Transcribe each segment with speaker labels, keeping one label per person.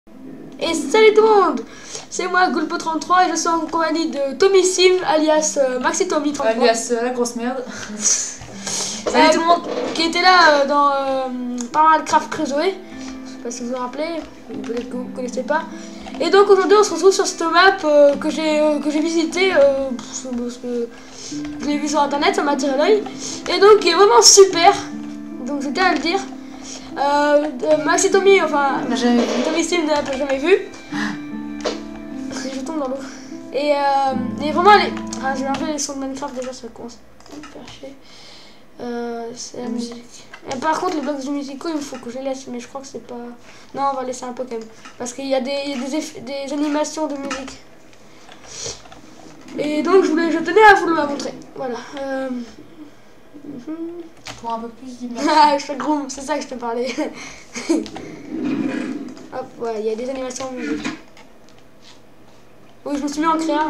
Speaker 1: Et salut tout le monde, c'est moi Gulpo33 et je suis en compagnie de Tommy Sim alias Maxi Tommy 33
Speaker 2: alias la grosse merde. Salut tout le monde.
Speaker 1: Qui était là dans Minecraft Crusoe. Je sais pas si vous vous rappelez, peut-être que vous ne connaissez pas. Et donc aujourd'hui on se retrouve sur cette map que j'ai visitée parce que je l'ai vu sur internet, ça m'a attiré l'œil. Et donc qui est vraiment super, donc je tiens à le dire. Maxi Tommy, enfin Tommy Sim n'a jamais vu. Je tombe dans l'eau. Et vraiment, je vais enlever les sons de Minecraft déjà, ça commence à me faire chier. C'est la musique. Et par contre, les blocs de musicaux, il faut que je les laisse, mais je crois que c'est pas. Non, on va laisser un peu quand même. Parce qu'il y a des animations de musique. Et donc, je tenais à vous le montrer. Voilà.
Speaker 2: Pour un peu plus d'image.
Speaker 1: Ah, je fais gros, c'est ça que je te parlais. Hop, ouais, il y a des animations de musique. Oui, je me suis mis en créa.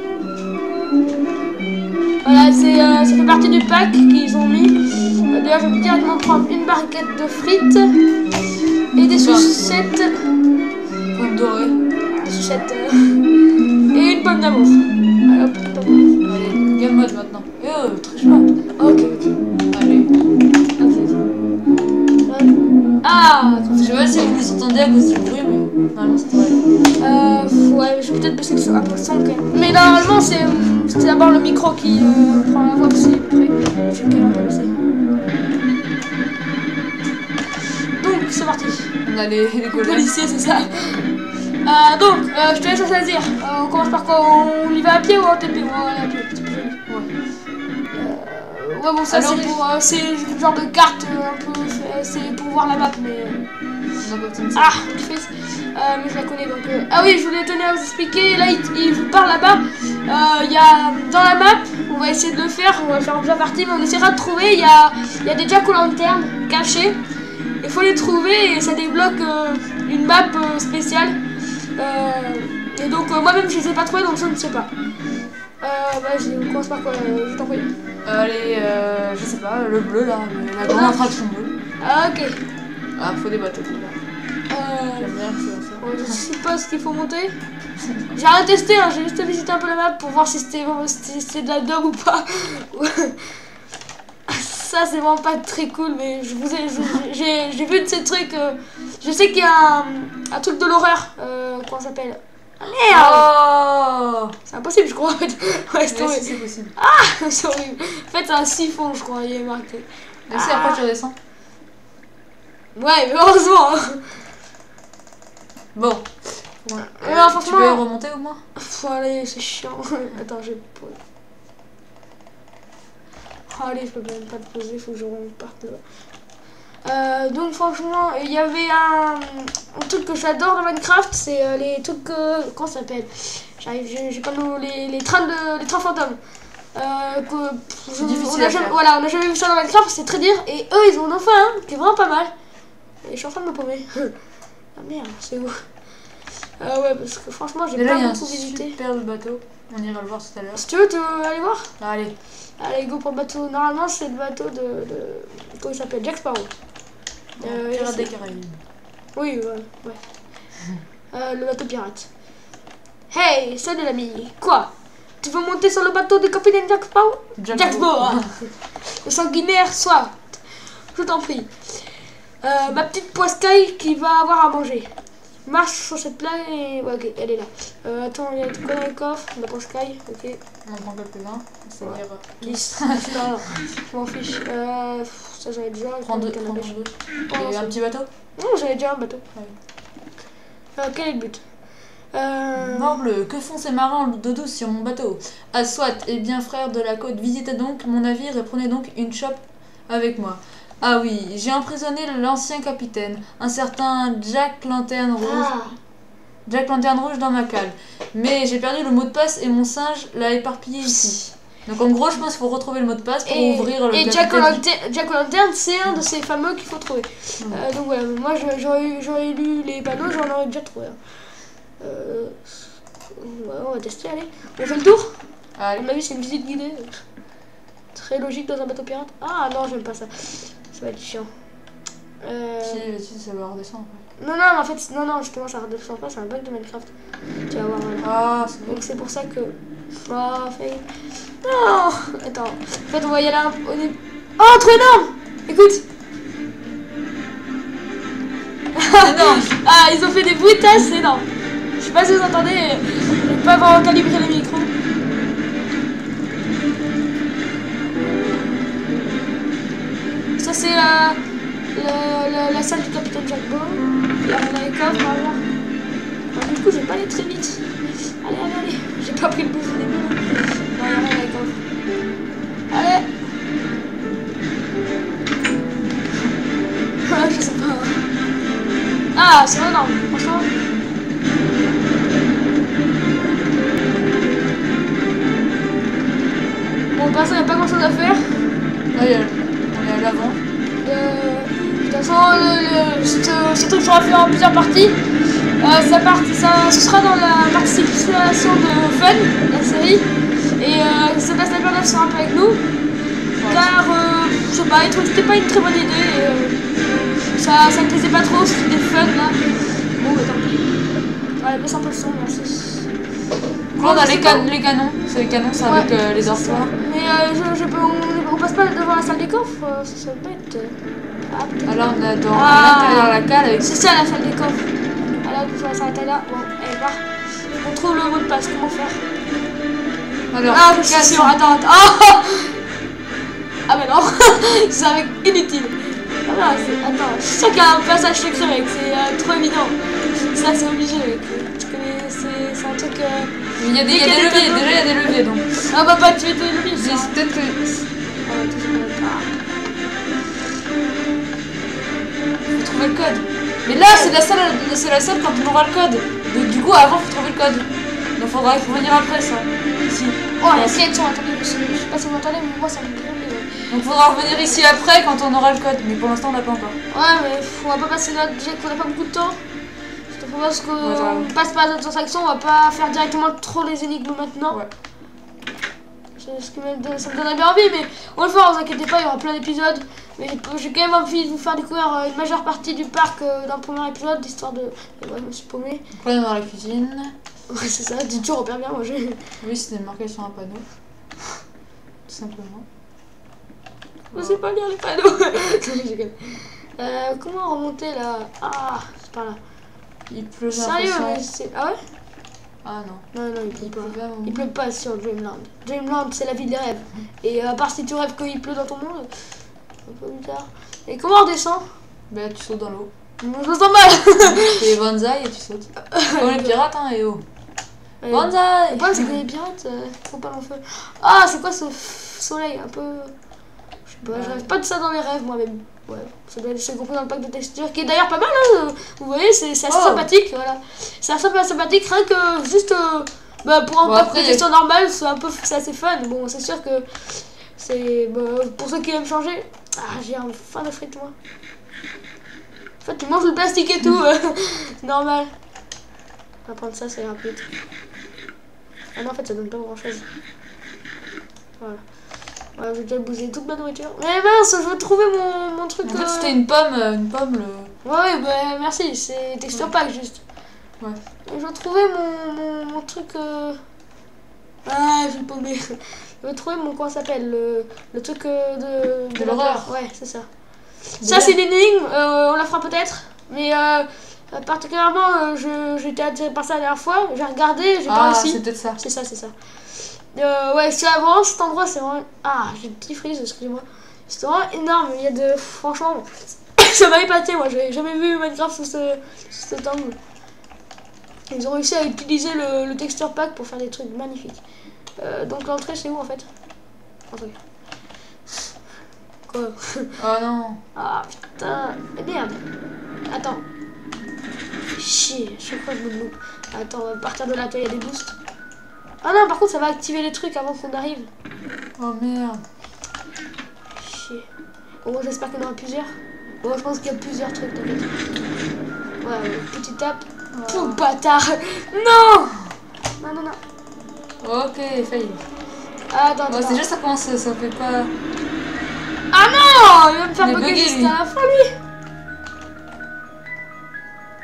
Speaker 1: Voilà, ça fait partie du pack qu'ils ont mis. D'ailleurs, je vais directement prendre une barquette de frites et des sucettes.
Speaker 2: Pomme dorée.
Speaker 1: Des sucettes. Et une pomme d'amour. Allez, hop, pomme d'amour.
Speaker 2: Allez, game mode maintenant. Triche pas.
Speaker 1: Ok.
Speaker 2: Allez.
Speaker 1: Ah,
Speaker 2: je sais pas si vous les entendez à cause du bruit, mais normalement ça devrait aller.
Speaker 1: Ouais, je vais peut-être baisser le son un peu quand même. Mais normalement, c'est d'abord le micro qui prend la voix que c'est prêt. Je vais quand même baisser. Donc, c'est parti.
Speaker 2: On a les
Speaker 1: policiers, c'est ça. Donc, je te laisse choisir. On commence par quoi? On y va à pied ou en TP? On va aller à pied. Ouais, bon, ça c'est pour. C'est le genre de carte un peu. C'est pour voir la map, mais. Ah, mais je la connais donc. Ah oui, je voulais tenir à vous expliquer. Là, il vous parle là-bas. Il y a dans la map, on va essayer de le faire. On va faire en plusieurs parties, mais on essaiera de trouver. Il y a des jack-o'-lantern cachés. Il faut les trouver et ça débloque une map spéciale. Et donc, moi-même, je les ai pas trouvés, donc je ne sais pas. Vas-y, on commence par quoi? Je t'en prie.
Speaker 2: Allez, je sais pas, le bleu là, la grande attraction bleue.
Speaker 1: Ah, ok.
Speaker 2: Ah, faut des bateaux déjà. J'aime bien que c'est ça.
Speaker 1: Je suppose qu'il faut monter. J'ai rien testé, hein, j'ai juste visité un peu la map pour voir si c'était de la dub ou pas. Ça, c'est vraiment pas très cool, mais j'ai vu de ces trucs. Je sais qu'il y a un truc de l'horreur. Comment ça s'appelle? Ah merde!
Speaker 2: Oh,
Speaker 1: c'est impossible, je crois. En fait. Ouais, c'est
Speaker 2: horrible. C'est possible.
Speaker 1: Ah, c'est horrible. En fait, c'est un siphon, je crois, il est marqué.
Speaker 2: Mais si après tu redescends.
Speaker 1: Ouais, mais heureusement.
Speaker 2: Bon.
Speaker 1: Alors, franchement,
Speaker 2: tu peux y remonter au moins?
Speaker 1: Allez, c'est chiant. Attends, je vais poser. Allez, je peux même pas te poser, il faut que je reparte là. Donc franchement, il y avait un truc que j'adore dans Minecraft, c'est les trucs comment ça s'appelle? J'ai pas les trains fantômes. On a jamais vu ça dans Minecraft, c'est très dur. Et eux, ils ont enfin un qui est vraiment pas mal. Et je suis en train de me paumer. Ah merde, c'est où? Ouais, parce que franchement, j'ai pas beaucoup visité.
Speaker 2: Super bateau, on ira le voir tout à l'heure.
Speaker 1: Si tu veux, tu veux aller voir?
Speaker 2: Allez.
Speaker 1: Allez, go pour le bateau. Normalement, c'est le bateau de comment il s'appelle? Jack Sparrow.
Speaker 2: Pirate des Caraïbes.
Speaker 1: Oui, ouais. Le bateau pirate. Hey, salut l'ami. Quoi? Tu veux monter sur le bateau du capitaine Jack Sparrow? Jack Sparrow. Le sanguinaire, soit. Je t'en prie. Ma petite poiscaille qui va avoir à manger. Marche sur cette plaque et... Ouais, ok, elle est là. Attends, il y a tout dans le coffre. La poiscaille, ok.
Speaker 2: On en prend quelques-uns. C'est-à-dire...
Speaker 1: 10. Non, je m'en fiche. Ça, j'avais déjà.
Speaker 2: Prends deux. Et un petit bateau?
Speaker 1: Non, j'avais déjà un bateau.
Speaker 2: Ah oui.
Speaker 1: Quel est le but?
Speaker 2: Morbleu, que font ces marins d'eau douce sur mon bateau? Ah, soit, eh bien, frère de la côte, visitez donc mon navire et prenez donc une chope avec moi. Ah oui, j'ai emprisonné l'ancien capitaine, un certain Jack Lanterne Rouge. Ah. Jack Lanterne Rouge dans ma cale. Mais j'ai perdu le mot de passe et mon singe l'a éparpillé ici. Donc en gros, je pense qu'il faut retrouver le mot de passe pour ouvrir le...
Speaker 1: Et Jack Lanterne, c'est un de ces fameux qu'il faut trouver. Donc voilà, moi j'aurais lu les panneaux, j'en aurais déjà trouvé. Ouais, on va tester, allez. On fait le tour? À mon avis, c'est une visite guidée. Très logique dans un bateau pirate. Ah non, j'aime pas ça. Ça va être chiant.
Speaker 2: Si, ça va redescendre.
Speaker 1: Non, mais en fait, non, justement, ça redescend pas, c'est un bug de Minecraft. Tu vas voir, voilà.
Speaker 2: Ah, c'est bon.
Speaker 1: Donc c'est pour ça que... Oh, fail. Non. Attends. En fait, on va y aller au début. Oh, trop énorme. Écoute.
Speaker 2: Non.
Speaker 1: Ah, ils ont fait des bruitages, c'est énorme. Je sais pas si vous entendez, je vais pas avoir calibré le micro. Ça, c'est la salle du capitaine Jackbo. Il y a un hélicoptère, par là. Du coup, je vais pas aller très vite. Allez. J'ai pas pris le boost au début. Non, il y a rien avec coffre. Allez. Je sais pas. Ah, c'est énorme, franchement. Bon, pour l'instant, il n'y a pas grand chose à faire.
Speaker 2: Là, on est à l'avant.
Speaker 1: De toute façon, ce truc sera fait en plusieurs parties. Ce sera dans la participation de Fun, la série. Et Sébastien Bernard sera un peu avec nous. Ouais. Car, je sais pas, il trouvait que c'était pas une très bonne idée. Ça ne plaisait pas trop, c'était fun là. Bon, bah tant pis. Ouais, baisse un peu le son, merci.
Speaker 2: On a les canons, c'est les canons, c'est avec les dortoirs.
Speaker 1: Mais on passe pas devant la salle des coffres, ça serait bête.
Speaker 2: Alors on a dans la cale avec...
Speaker 1: C'est ça la salle des coffres. Alors on va s'arrêter là. Bon, allez voir. On trouve le mot de passe, comment faire?
Speaker 2: Alors,
Speaker 1: je suis sûr, attends. Ah mais non, c'est avec inutile. Voilà, attends, je suis sûr qu'il y a un passage secret mec, c'est trop évident. Ça c'est obligé mec. Tu connais, c'est un truc...
Speaker 2: Il y a des leviers, déjà il y a des leviers donc.
Speaker 1: Ah bah pas tuer tous les leviers.
Speaker 2: C'est peut-être que... Faut trouver le code. Mais là c'est la seule quand on aura le code. Donc du coup avant faut trouver le code. Donc il faut venir après ça. Ici.
Speaker 1: Oh la question, attendez, je sais pas si vous m'entendez mais moi ça me brûle.
Speaker 2: Donc il faudra revenir ici après quand on aura le code, mais pour l'instant on n'a pas encore.
Speaker 1: Ouais mais on va pas passer notre déjà qu'on a pas beaucoup de temps. Parce qu'on passe par d'autres actions, on va pas faire directement trop les énigmes maintenant. Ouais. Ça me donnerait bien envie, mais on va le fera, vous inquiétez pas, il y aura plein d'épisodes. Mais j'ai quand même envie de vous faire découvrir une majeure partie du parc dans le premier épisode, l'histoire de... Ouais, je me suis paumée.
Speaker 2: Après on est dans la cuisine.
Speaker 1: Ouais c'est ça, tu repères bien, moi j'ai...
Speaker 2: Oui, c'était marqué sur un panneau. Tout simplement.
Speaker 1: Je sais pas lire les panneaux. Comment remonter là? Ah, c'est par là.
Speaker 2: Il pleut.
Speaker 1: Sérieux, mais c'est... Ah ouais?
Speaker 2: Ah non.
Speaker 1: Non, il pleut pas. Il pleut pas sur Dreamland. Dreamland, c'est la ville des rêves. Et à part si tu rêves qu'il pleut dans ton monde, un peu bizarre. Et comment on redescend?
Speaker 2: Bah tu sautes dans l'eau.
Speaker 1: Je me sens mal.
Speaker 2: Tu fais les bonsaïs et tu sautes. Comme les pirates, hein, et oh. Bonsaï.
Speaker 1: Le problème, c'est que les pirates, faut pas l'en faire. Ah, c'est quoi ce soleil un peu... Je sais pas, je rêve pas de ça dans les rêves moi-même. Ouais, c'est compris dans le pack de texture qui est d'ailleurs pas mal, hein, vous voyez, c'est assez sympathique, voilà. C'est assez sympathique, rien que juste pour un pack de texture normal, c'est assez fun. Bon, c'est sûr que c'est pour ceux qui aiment changer. Ah, j'ai un faim de frites, moi. En fait, tu manges le plastique et tout, c'est normal. On va prendre ça, c'est rapide. Ah non, en fait, ça donne pas grand chose. Voilà. Ouais, j'ai déjà bousillé toute ma nourriture. Mais mince, je veux trouver mon truc.
Speaker 2: En fait, c'était une pomme
Speaker 1: Ouais, bah merci, c'est texture pack juste. Ouais. Je veux trouver mon truc. Ah, j'ai paumé. Je veux trouver mon. Comment ça s'appelle le truc de l'horreur. Ouais, c'est ça. Ça, c'est l'énigme, on la fera peut-être. Mais particulièrement, j'étais attirée par ça la dernière fois. J'ai regardé, j'ai pas réussi.
Speaker 2: C'est peut-être ça.
Speaker 1: C'est ça. Ouais, c'est vraiment cet endroit, c'est vraiment... Ah, j'ai une petite frise, excusez-moi. C'est vraiment énorme, il y a de... Franchement, ça m'a épaté, moi, j'avais jamais vu Minecraft sous cet angle. Ils ont réussi à utiliser le texture pack pour faire des trucs magnifiques. Donc l'entrée, c'est où, en fait? Entrée. Quoi?
Speaker 2: Oh non.
Speaker 1: Ah, putain. Mais merde. Attends. Chier, chaque fois je me loupe. Attends, on va partir de là, il y a des boosts. Ah non, par contre, ça va activer les trucs avant qu'on arrive.
Speaker 2: Oh merde.
Speaker 1: Chier. Bon, j'espère qu'il y en aura plusieurs. Bon, je pense qu'il y a plusieurs trucs, t'inquiète. Ouais, petite tape. Oh, bâtard. Non.
Speaker 2: Ok, failli.
Speaker 1: Attends.
Speaker 2: C'est juste ça commence, ça fait pas...
Speaker 1: Ah non, il va me faire bugger juste à la fin, lui.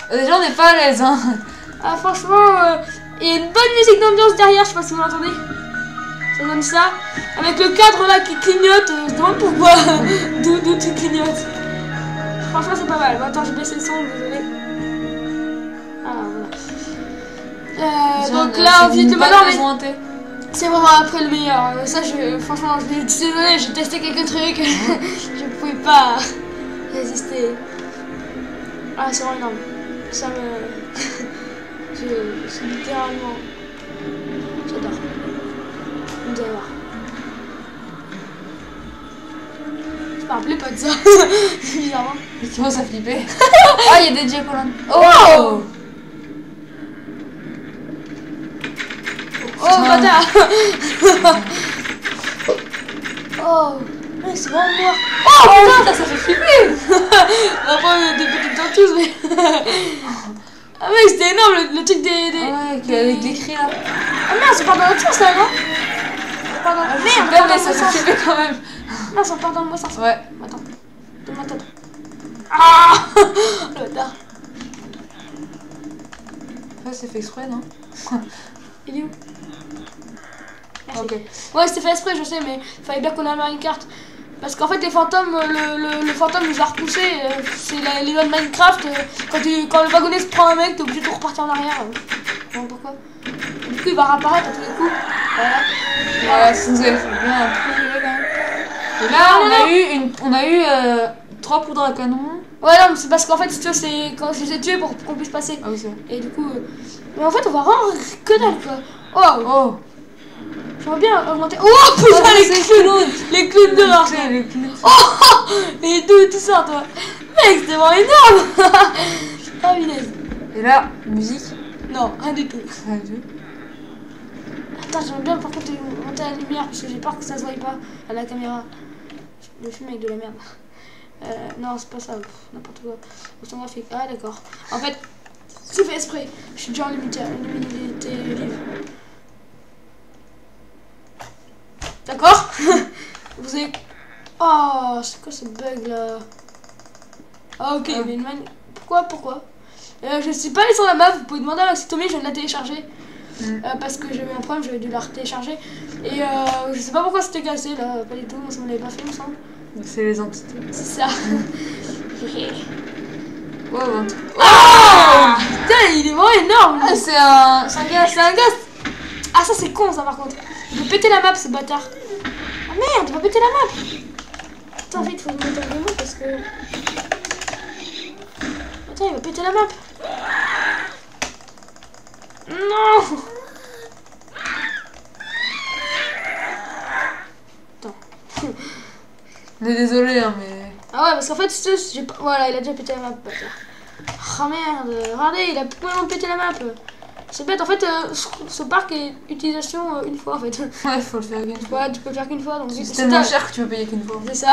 Speaker 2: Déjà, on n'est pas à l'aise, hein.
Speaker 1: Ah, franchement, il y a une bonne musique d'ambiance derrière, je sais pas si vous l'entendez. Ça donne ça. Avec le cadre là qui clignote, je me demande pourquoi. D'où tu clignotes. Franchement, c'est pas mal. Bon, attends, j'ai baissé le son, désolé. Ah, voilà. Donc là, maintenant, c'est vraiment après le meilleur. Ça, franchement, je suis désolée, j'ai testé quelques trucs. Je pouvais pas résister. Ah, c'est vraiment énorme. Ça me. C'est littéralement. J'adore. Vous allez voir. Je me rappelais pas de ça. Bizarrement.
Speaker 2: Mais tu vois, ça flippait. Ah, il y a des Jack-o'-lantern.
Speaker 1: Oh! Oh, bâtard! Oh! Mais c'est vraiment noir.
Speaker 2: Oh putain, ça fait flipper!
Speaker 1: Après, des petites tortues, mais. Ah, mec, c'était énorme le truc des.
Speaker 2: Ouais, avec des cris là.
Speaker 1: Ah, merde, ça part dans l'autre sens là, non? Pardon, merde,
Speaker 2: mais ça fait flipper quand même.
Speaker 1: Non, ça part dans le bon sens.
Speaker 2: Ouais.
Speaker 1: Attends. Donne-moi ta. Ah! Le bâtard.
Speaker 2: Ouais, c'est fait exprès, non?
Speaker 1: Il est où? Merci.
Speaker 2: Ok.
Speaker 1: Ouais, c'était fait exprès, je sais, mais il fallait bien qu'on ait une carte. Parce qu'en fait, les fantômes, le fantôme nous a repoussé. C'est les lois de Minecraft. Quand le wagonnet se prend un mec, t'es obligé de repartir en arrière. Non, pourquoi? Du coup, il va réapparaître à tous les coups. Voilà.
Speaker 2: Ouais, ça nous avait fait bien un peu quand même. Et là, on a eu 3 poudres à canon.
Speaker 1: Ouais, non, mais c'est parce qu'en fait, c'est quand je les ai tués pour qu'on puisse passer.
Speaker 2: Ah oui, c'est vrai.
Speaker 1: Et du coup. Mais en fait, on va vraiment que dalle, quoi. Oh!
Speaker 2: Oh!
Speaker 1: J'aimerais bien augmenter. Oh putain, les clowns! Les clowns de marche! Oh! Et d'où tout ça, toi? Mec, c'était vraiment énorme! Ah, vinaise.
Speaker 2: Et là, musique.
Speaker 1: Non, rien du tout.
Speaker 2: Rien du tout.
Speaker 1: Attends, j'aimerais bien par contre monter la lumière parce que j'ai peur que ça se voie pas à la caméra. Le film avec de la merde. Non, c'est pas ça, n'importe quoi. Motion graphique. Ah, d'accord. En fait, c'est fait exprès. Je suis déjà en luminosité vive. D'accord. Vous avez. Oh, c'est quoi ce bug là? Ah, ok, mais une Pourquoi je suis pas allé sur la map, vous pouvez demander à Maxitomi, je viens de la télécharger. Parce que j'avais un problème, j'avais dû la télécharger. Et je sais pas pourquoi c'était cassé là, pas du tout, ça me l'avait pas fait, il me semble.
Speaker 2: C'est les entités.
Speaker 1: C'est ça.
Speaker 2: Wow,
Speaker 1: Ah putain, il est vraiment énorme.
Speaker 2: Ah, c'est un gars.
Speaker 1: C'est un gars. Ah, ça c'est con ça par contre. Il veut péter la map ce bâtard. Ah merde, il va péter la map. Attends, vite, faut que je mette un démon parce que. Attends, il va péter la map. Non. Attends.
Speaker 2: On est désolé, hein, mais.
Speaker 1: Ah ouais, parce qu'en fait, j'ai pas. Voilà, il a déjà pété la map, bâtard. Ah merde, regardez, il a complètement pété la map. C'est bête, en fait, ce parc est utilisation une fois en fait.
Speaker 2: Ouais, faut le faire qu'une fois.
Speaker 1: Ouais, tu peux le faire qu'une fois, donc
Speaker 2: c'est tellement cher que tu peux payer qu'une fois.
Speaker 1: C'est ça.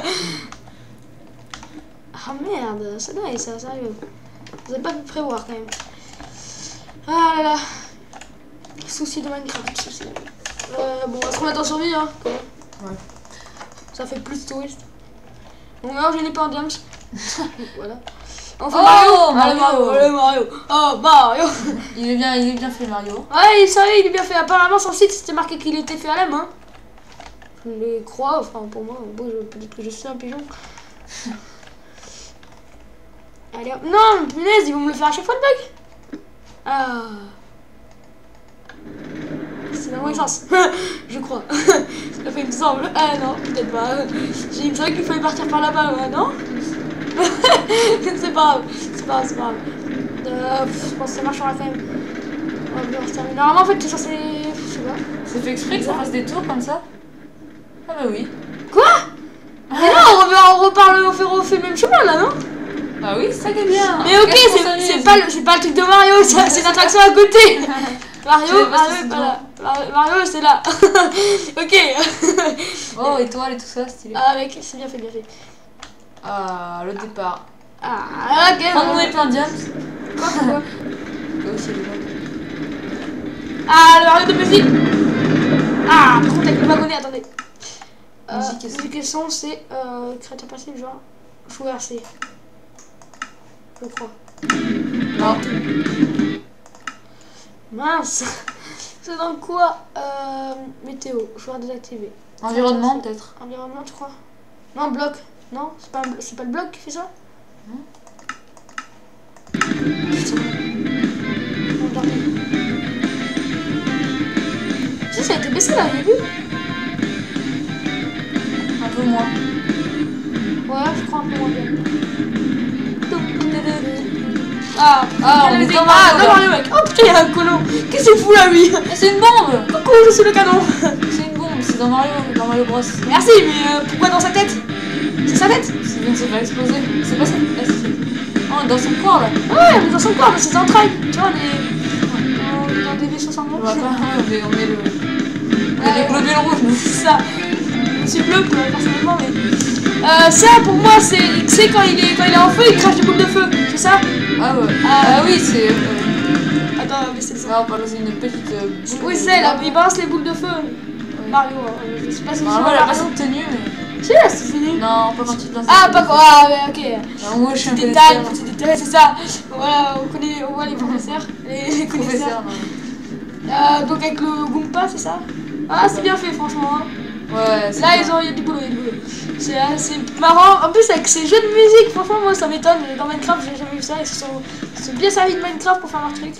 Speaker 1: Ah merde, ça dingue ça, sérieux. Vous avez pas pu prévoir quand même. Ah là là. Souci de Minecraft, souci. Bon, on va se remettre en survie, hein.
Speaker 2: Ouais.
Speaker 1: Ça fait plus de twist. Donc là, je n'ai pas en diams. Voilà. Enfin,
Speaker 2: Oh,
Speaker 1: Mario. Allez, Mario. Oh, Mario.
Speaker 2: Il est bien fait, Mario.
Speaker 1: Ouais, sérieux, il est bien fait. Apparemment, sur le site, c'était marqué qu'il était fait à la main. Je le crois, enfin, pour moi, bon, peut-être que je suis un pigeon. Allez, hop. Non, punaise, ils vont me le faire à chaque fois, le bug. Ah. C'est dans le mauvais sens. Je crois. Ça fait, il me semble. Ah non, peut-être pas. J'ai une qu'il fallait partir par là-bas, non? C'est pas grave. C'est pas grave. Je pense que ça marchera quand même. On va bien se terminer. Normalement, en fait, c'est censé. Je sais pas.
Speaker 2: C'est fait exprès que ça fasse des tours comme ça? Ah bah oui.
Speaker 1: Quoi? Mais non, on refait le même chemin là, non?
Speaker 2: Bah oui, c'est ça qui est bien.
Speaker 1: Mais ok, c'est pas le truc de Mario, c'est l'attraction à côté. Mario, c'est là. Ok.
Speaker 2: Oh, étoile et tout ça, stylé.
Speaker 1: Ah, mec, c'est bien fait, bien fait.
Speaker 2: Ah, le départ.
Speaker 1: Ah, ok.
Speaker 2: Prends-nous les plein de diams.
Speaker 1: Quoi?
Speaker 2: Oui, c'est le
Speaker 1: Ah, le Mario de musique. Ah, par contre, avec le wagonnet, attendez. Musique et son, c'est créateur passif, genre. Jouer RC. Je crois.
Speaker 2: Non.
Speaker 1: Mince. C'est dans quoi météo, choix désactivé.
Speaker 2: Environnement peut-être.
Speaker 1: Environnement, tu crois? Non, bloc. Non, c'est pas le bloc qui fait ça?
Speaker 2: Non.
Speaker 1: Si, ça a été baissé là, il y a vu?
Speaker 2: Un peu moins.
Speaker 1: Ouais, je crois un peu moins bien.
Speaker 2: On est dans
Speaker 1: Mario, Mario, mec. Oh putain, il y a un colon. Qu'est-ce qu'il fout là, lui?
Speaker 2: C'est une bombe.
Speaker 1: Coucou, je suis le canon.
Speaker 2: C'est une bombe, c'est dans Mario Bros.
Speaker 1: Merci, mais pourquoi dans sa tête? C'est sa tête?
Speaker 2: C'est bien, ça va exploser. C'est pas ça. Oh, dans son corps là.
Speaker 1: Ouais, mais dans son corps, dans ses entrailles. Tu vois, on est dans des vaisseaux sanguins.
Speaker 2: On est les globules rouges, mais
Speaker 1: C'est ça. Je suis bleu, personnellement, mais. Ça, pour moi, c'est quand il est en feu, il crache des boules de feu. C'est ça?
Speaker 2: Ah ouais. Ah oui, c'est.
Speaker 1: Attends, mais c'est ça.
Speaker 2: Non, pas dans une petite.
Speaker 1: Oui, c'est là, il balance les boules de feu. Mario, je sais pas si
Speaker 2: Normalement, elle a pas cette tenue, mais.
Speaker 1: Si, là, c'est fini.
Speaker 2: Non, pas quand tu te lances.
Speaker 1: Ah, pas quoi. Ah, ouais, ok.
Speaker 2: Moi, je suis un
Speaker 1: Petit détail, c'est ça. Voilà, on voit les professeurs. Les connaisseurs. Donc, avec le Goomba, c'est ça? Ah, c'est bien fait, franchement. Hein.
Speaker 2: Ouais,
Speaker 1: là, il y a du boulot, C'est assez marrant. En plus, avec ces jeux de musique, franchement, moi, ça m'étonne. Dans Minecraft, j'ai jamais vu ça. Ils se sont bien servis de Minecraft pour faire leur truc.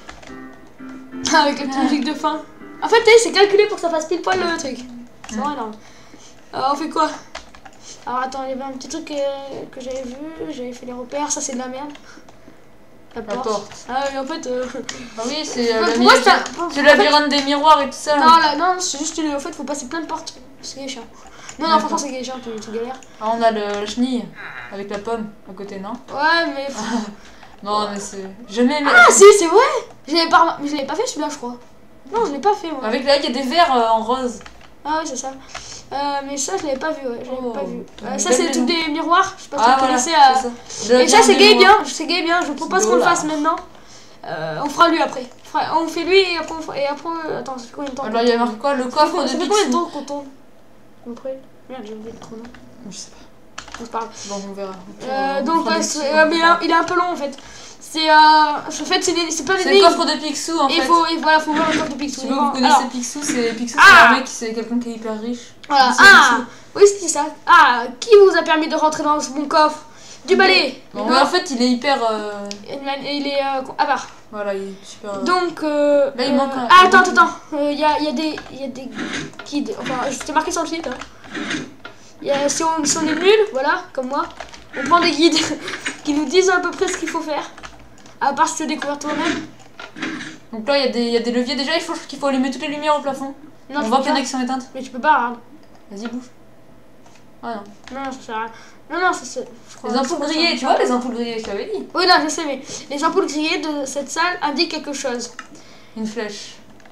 Speaker 1: Avec la petite musique de fin. En fait, c'est calculé pour que ça fasse pile poil le truc. C'est vraiment énorme. On fait quoi? Alors, attends, il y avait un petit truc que j'avais vu. J'avais fait les repères. Ça, c'est de la merde. La porte. Ah, mais en fait.
Speaker 2: Ah oui, c'est le labyrinthe des miroirs et tout ça.
Speaker 1: Non, c'est juste. En fait, faut passer plein de portes. C'est chiant. Non, franchement, c'est chiant, tu galères.
Speaker 2: Ah, on a la chenille avec la pomme à côté, non?
Speaker 1: Ouais, mais.
Speaker 2: Non, mais c'est. Jamais.
Speaker 1: Ah, si, c'est vrai! Je l'avais pas fait celui-là, je crois. Non, je l'ai pas fait, moi.
Speaker 2: Avec là, il y a des verres en rose.
Speaker 1: Ah, ouais, c'est ça. Mais ça, je l'avais pas vu, ouais. Je l'avais pas vu. Ça,
Speaker 2: belle
Speaker 1: c'est le truc des miroirs. Je sais pas si vous connaissez.
Speaker 2: Et
Speaker 1: ça, c'est gay bien. C'est gay bien. Je propose qu'on le fasse maintenant. On fera lui après. On fait lui et après. Attends, ça fait combien de temps?
Speaker 2: Alors, il y a marqué quoi? Le coffre de
Speaker 1: Ça fait combien de temps qu'on tourne? Après. Merde, j'ai oublié le chrono.
Speaker 2: Je sais pas.
Speaker 1: On se parle.
Speaker 2: Bon, on verra.
Speaker 1: Donc, mais il est un peu long en fait. En fait, c'est pas des.
Speaker 2: C'est le coffre de Picsou en fait.
Speaker 1: Faut voir le coffre de Picsou.
Speaker 2: Si vous connaissez Picsou, c'est un mec, c'est quelqu'un qui est hyper riche.
Speaker 1: Voilà. Oui, c'est ça. Qui vous a permis de rentrer dans ce bon coffre? Du balai.
Speaker 2: Bon, en fait, il est hyper.
Speaker 1: Il est à part.
Speaker 2: Voilà, il est super.
Speaker 1: Donc.
Speaker 2: Là, il manque un.
Speaker 1: Attends. Il y a des guides. Enfin, c'était marqué sur le site. Si on est nul, voilà, comme moi, on prend des guides qui nous disent à peu près ce qu'il faut faire. À part si tu veux découvrir toi-même.
Speaker 2: Donc là, il y a des leviers. Déjà, qu'il faut allumer toutes les lumières au plafond.
Speaker 1: Non,
Speaker 2: on voit qu'il y en a qui sont éteintes.
Speaker 1: Mais tu peux pas, regarde.
Speaker 2: Vas-y, bouge. Ah non.
Speaker 1: Non, ça sert à rien. Non, ça c'est.
Speaker 2: Les ampoules grillées, tu vois, les ampoules grillées, je t'avais dit.
Speaker 1: Oui, non, je sais, mais les ampoules grillées de cette salle indiquent quelque chose.
Speaker 2: Une flèche.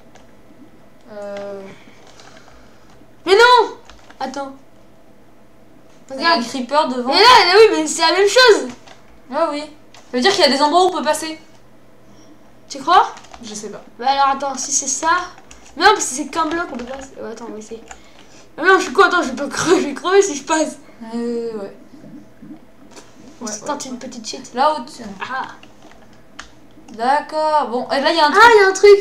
Speaker 1: Mais non! Attends.
Speaker 2: Regarde. Il y a un creeper devant.
Speaker 1: Mais là, oui, mais c'est la même chose.
Speaker 2: Ah oui. Ça veut dire qu'il y a des endroits où on peut passer.
Speaker 1: Tu crois?
Speaker 2: Je sais pas.
Speaker 1: Bah alors attends, si c'est ça. Mais non, parce que c'est qu'un bloc, on peut passer. Attends, on va essayer. Non, je suis quoi? Attends, je vais crever si je passe.
Speaker 2: Ouais.
Speaker 1: On se tente une petite shit.
Speaker 2: Là au-dessus.
Speaker 1: Ah.
Speaker 2: D'accord. Bon, et là il y a un truc.
Speaker 1: Ah, il y a un truc.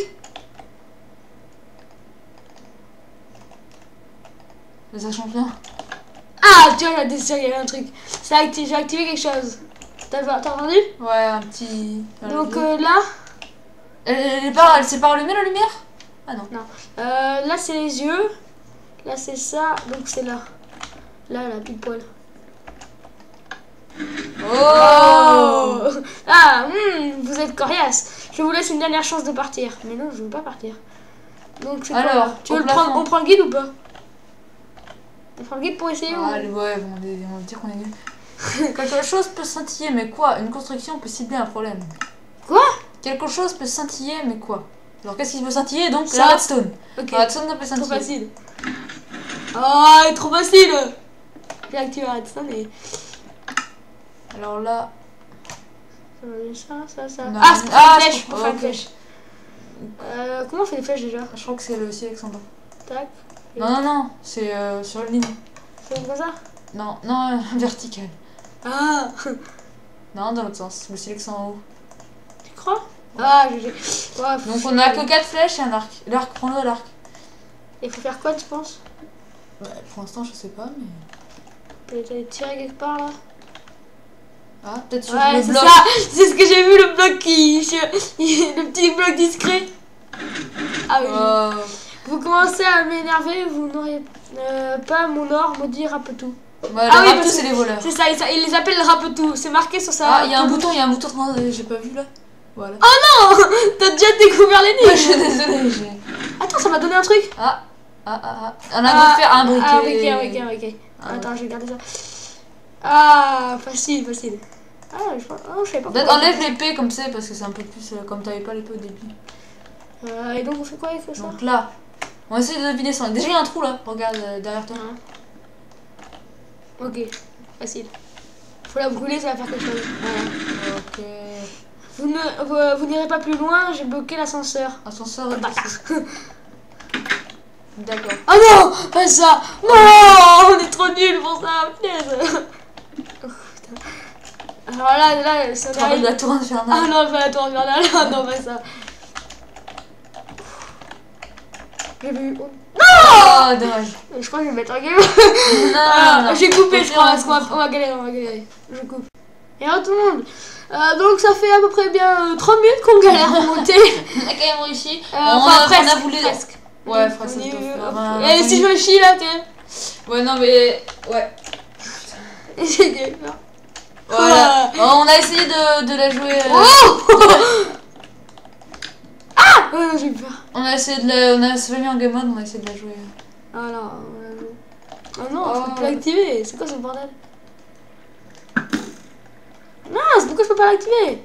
Speaker 2: Mais ça change rien.
Speaker 1: Ah, tu vois, il y a un truc. J'ai activé quelque chose. T'as entendu?
Speaker 2: Ouais, un petit.
Speaker 1: Donc là.
Speaker 2: Elle s'est pas allumée la lumière? Ah non.
Speaker 1: Non. Là c'est les yeux. Là c'est ça. Donc c'est là. Là, pile poil.
Speaker 2: Oh
Speaker 1: vous êtes coriace. Je vous laisse une dernière chance de partir. Mais non, je veux pas partir. Donc c'est
Speaker 2: alors,
Speaker 1: quoi? Tu veux on prend le guide ou pas? On prend le guide pour essayer ou...
Speaker 2: Ouais, on va dire qu'on est nul. Quelque chose peut scintiller, mais quoi? Une construction peut cibler un problème.
Speaker 1: Quoi?
Speaker 2: Quelque chose peut scintiller, mais quoi? Alors qu'est-ce qui peut scintiller? Donc la redstone.
Speaker 1: Ok.
Speaker 2: La redstone, ça peut scintiller.
Speaker 1: Trop facile. Oh, il est trop facile. J'ai activé la redstone et...
Speaker 2: Alors là...
Speaker 1: Ça.
Speaker 2: Non.
Speaker 1: C'est pour faire une flèche. Pour faire une flèche. Comment on fait les flèches déjà?
Speaker 2: Je crois que c'est le silex en bas.
Speaker 1: Tac.
Speaker 2: Non, c'est sur la ligne.
Speaker 1: C'est comme ça?
Speaker 2: Non, vertical.
Speaker 1: Ah.
Speaker 2: Non, dans l'autre sens. Le silex en haut.
Speaker 1: crois. Ah, GG. Ouais,
Speaker 2: Donc on a que 4 flèches et un arc. L'arc, prends-le à l'arc.
Speaker 1: Il faut faire quoi, tu penses?
Speaker 2: Ouais, pour l'instant, je sais pas, mais.
Speaker 1: Peut-être aller tirer quelque part là.
Speaker 2: Ah, peut-être sur
Speaker 1: Ouais,
Speaker 2: le
Speaker 1: c'est
Speaker 2: bloc.
Speaker 1: ça. C'est ce que j'ai vu, le bloc qui. Le petit bloc discret. Ah oui. Vous commencez à m'énerver, vous n'aurez pas mon or, maudit Rapetou.
Speaker 2: Ouais,
Speaker 1: Ah oui,
Speaker 2: Rapetou,
Speaker 1: parce
Speaker 2: c'est
Speaker 1: que-
Speaker 2: les voleurs.
Speaker 1: C'est ça, il les appelle Rapetou. C'est marqué sur ça.
Speaker 2: Ah, il y a un bouton, j'ai pas vu là. Voilà.
Speaker 1: Oh non. T'as déjà découvert
Speaker 2: Ouais,
Speaker 1: l'énigme.
Speaker 2: je suis désolée, j'ai.
Speaker 1: Attends, ça m'a donné un truc.
Speaker 2: On a beau faire un briquet.
Speaker 1: Ah, un briquet. Attends, je vais garder ça. Ah, facile. Ah, je sais pas.
Speaker 2: Peut-être
Speaker 1: pourquoi.
Speaker 2: enlève l'épée comme c'est parce que c'est un peu plus comme t'avais pas l'épée au début.
Speaker 1: Et donc on fait quoi avec ça?
Speaker 2: Donc là, on va essayer de deviner ça. Déjà il y a un trou là, regarde derrière toi.
Speaker 1: Ok, facile. Faut la brûler, ça va faire quelque chose. Voilà.
Speaker 2: Ok.
Speaker 1: Vous n'irez pas plus loin, j'ai bloqué l'ascenseur.
Speaker 2: Ascenseur.
Speaker 1: Bâtard.
Speaker 2: D'accord.
Speaker 1: Oh non, pas ça. Non, on est trop nuls pour ça. Punaise. Oh, putain. Alors là, ça
Speaker 2: Tu te rappelles de
Speaker 1: arrive.
Speaker 2: la tour
Speaker 1: Ah
Speaker 2: infernale.
Speaker 1: non, pas la tour infernale. Ah non, pas ça. J'ai vu.
Speaker 2: Oh, dommage.
Speaker 1: Je crois que je vais mettre en game.
Speaker 2: Non.
Speaker 1: J'ai coupé, je crois,
Speaker 2: Non,
Speaker 1: parce qu'on va galérer. Je coupe. Et alors tout le monde. Donc ça fait à peu près bien 30 minutes qu'on galère à monter.
Speaker 2: On a quand même réussi.
Speaker 1: Enfin, presque,
Speaker 2: on a voulu.
Speaker 1: presque.
Speaker 2: Ouais, frère, ça peut faire.
Speaker 1: Et si je me chie là, t'es.
Speaker 2: Ouais, non, mais. Ouais.
Speaker 1: J'ai gagné peur.
Speaker 2: Voilà. On a essayé de la jouer.
Speaker 1: Ah oh, non, j'ai eu peur.
Speaker 2: On a essayé de la. On a mis en game mode, on a essayé de la jouer.
Speaker 1: Ah non, oh non, je peux plus l'activer. C'est quoi ce bordel? Mince, pourquoi je peux pas l'activer?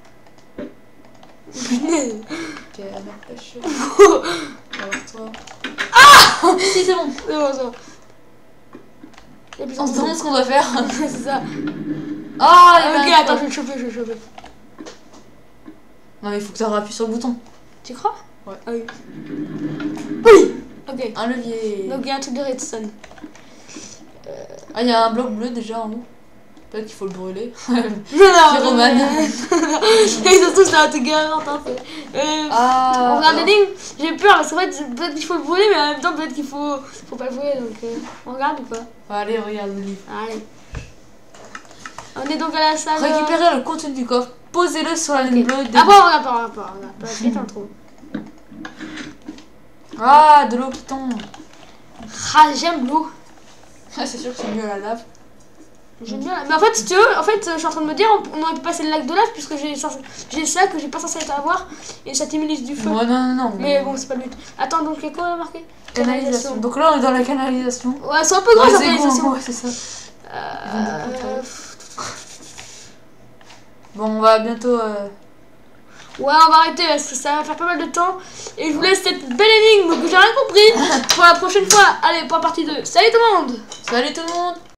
Speaker 1: Punaise.
Speaker 2: Ok, n'empêche. Alors toi. Ah si, c'est bon.
Speaker 1: C'est bon, ça.
Speaker 2: On se demande ce qu'on doit faire.
Speaker 1: C'est ça.
Speaker 2: Ah,
Speaker 1: Ok, attends, je vais le choper.
Speaker 2: Non, mais il faut que tu appuies sur le bouton.
Speaker 1: Tu crois?
Speaker 2: Ouais.
Speaker 1: Ah oui. Oui. Ok.
Speaker 2: Un levier.
Speaker 1: Donc il y a un truc de redstone.
Speaker 2: Ah, il y a un bloc bleu déjà en haut. Peut-être qu'il faut le brûler.
Speaker 1: Non,
Speaker 2: Pyromane.
Speaker 1: Et ça se trouve, c'est un truc important. On regarde l'énigme. J'ai peur parce qu'en fait, peut-être qu'il faut le brûler, mais en même temps, peut-être qu'il faut pas le brûler. Donc on regarde ou pas?
Speaker 2: Allez, regarde le livre.
Speaker 1: Allez. On est donc à la salle.
Speaker 2: Récupérez le contenu du coffre. Posez-le sur la ligne bleue.
Speaker 1: Ah bon, on regarde pas. Vite un trou.
Speaker 2: Ah, de l'eau qui tombe.
Speaker 1: Ah, j'aime l'eau.
Speaker 2: Ah, c'est sûr que c'est mieux la lave.
Speaker 1: J'aime bien. Mais en fait, si tu veux, je suis en train de me dire, on aurait pu passer le lac de lave puisque j'ai ça que j'ai pas censé avoir et ça t'immunise du feu.
Speaker 2: Ouais, non.
Speaker 1: Mais bon, c'est pas le but. Attends, donc il y a quoi marqué?
Speaker 2: Canalisation. Donc là, on est dans la canalisation.
Speaker 1: Ouais, c'est un peu grand cette
Speaker 2: c'est
Speaker 1: canalisation.
Speaker 2: ouais, c'est ça. Bon, on va bientôt.
Speaker 1: Ouais, on va arrêter parce que ça va faire pas mal de temps. Et je vous laisse cette belle énigme que j'ai rien compris pour la prochaine fois. Allez, pour la partie 2. Salut tout le monde!
Speaker 2: Salut tout le monde!